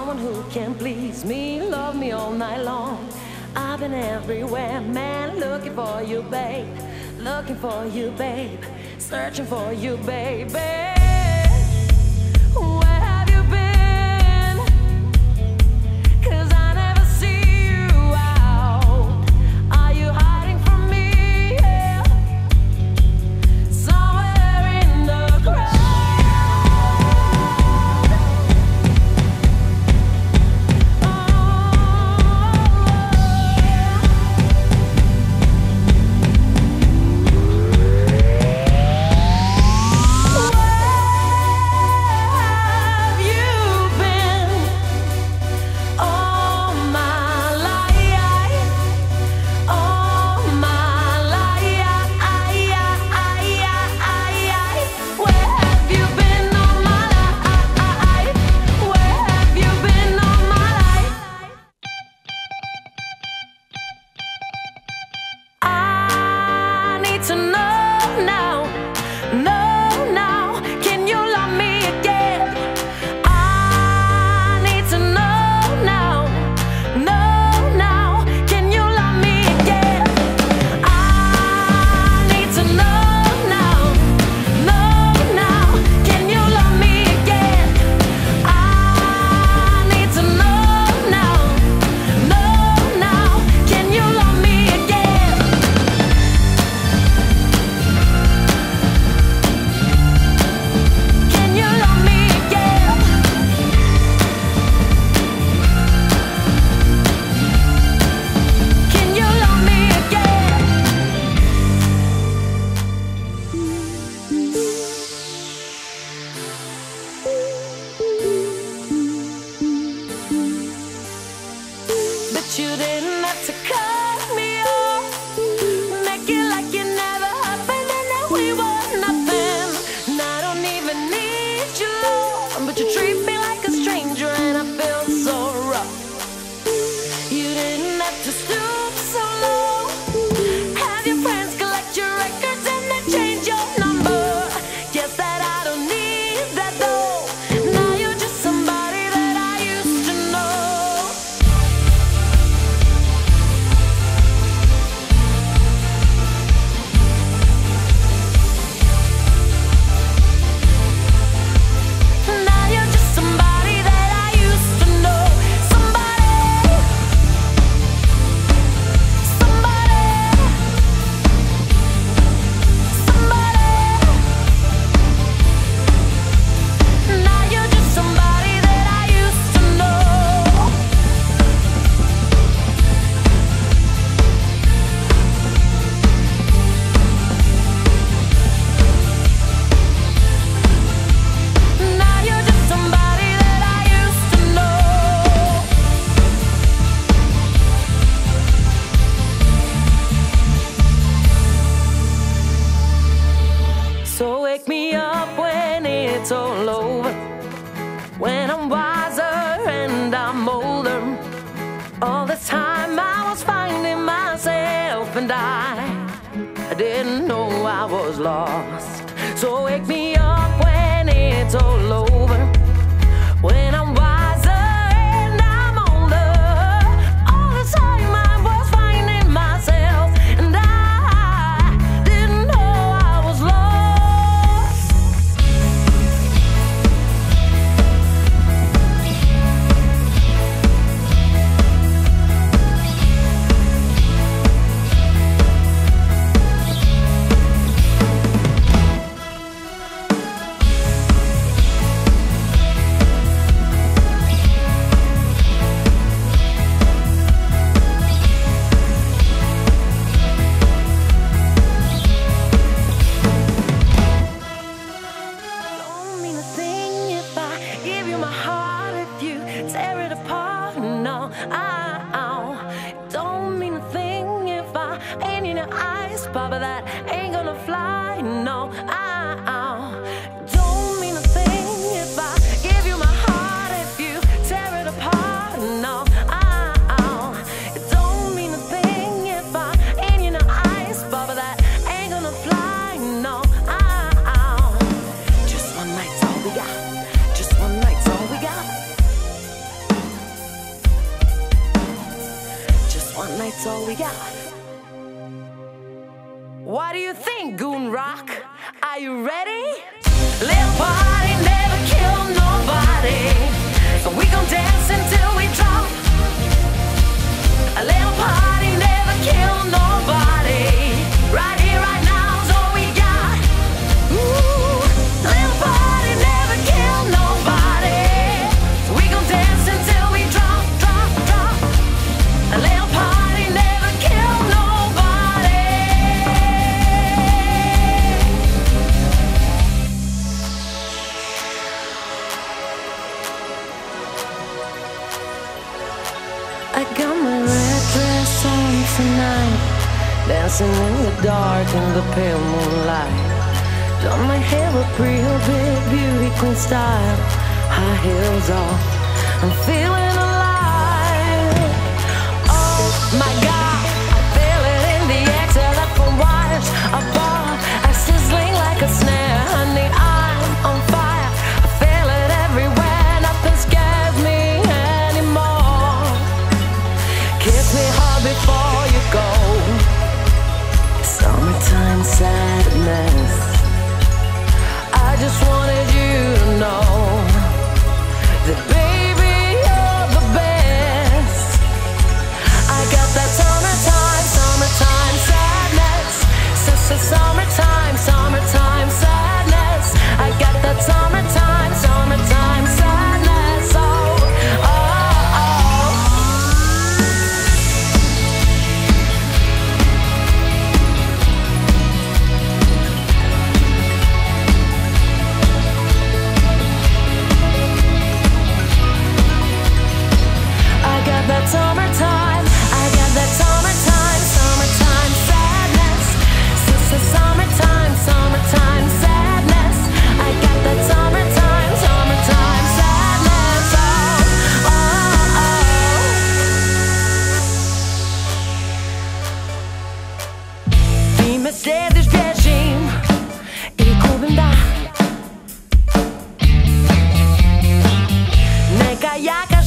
someone who can please me, love me all night long. I've been everywhere, man, looking for you, babe. Looking for you, babe. Searching for you, baby. Where have you been? 'Cause I never see you out. Are you hiding from me? Yeah. Somewhere in the crowd. To know now, know now, can you love me again? I need to know now, know now, can you love me again? I need to know now, know now, can you love me again? I need to know now, know now, can you love me again? You didn't have to cut me off, make it like it never happened and that we were nothing. And I don't even need your love, but you treat me like a stranger and I feel so rough. You didn't have to stoop so low, have your friends collect your records and then change your number. Guess that I don't need that though. Now you're just somebody that I used to know. So wake me up when it's all over, when I'm wiser and I'm older. All this time I was finding myself and I didn't know I was lost. So wake me up when it's all over, when I'm wiser and I'm older. All this time I was finding myself and I didn't know I was lost. Papa, that ain't gonna fly, no. Don't mean a thing if I give you my heart, if you tear it apart, no. It don't mean a thing if I ain't in the eyes, Papa, that ain't gonna fly, no. Just one night's all we got. Just one night's all we got. night's all we got. What do you think, Goon Rock? Are you ready? Little party never kill nobody, so we gon' dance until we drop. A little party never kill nobody. Right here, right now is all we got. Ooh, a little party never kill nobody, so we gon' dance until we drop, drop, drop. A little party never kill nobody. I got my red dress on tonight, dancing in the dark in the pale moonlight. Done my hair up real big, beauty queen style, high heels off, I'm feeling alive. Oh my God, I feel it in the air till up from wires above, I'm sizzling like a snare, honey, I'm on fire. I feel it everywhere, nothing scares me anymore. Kiss me hard before you go. Summertime sadness, I just wanted you to know that baby you're the best. I got that summertime, summertime sadness. Summertime, summertime sadness. I got that summertime, summertime sadness. Oh, oh, oh. I got that summertime, I got that summertime, summertime sadness. Summertime, summertime sadness. I got that summertime, summertime sadness. Oh, oh, oh. Ime slediš bježim i gubim dah. Neka jaka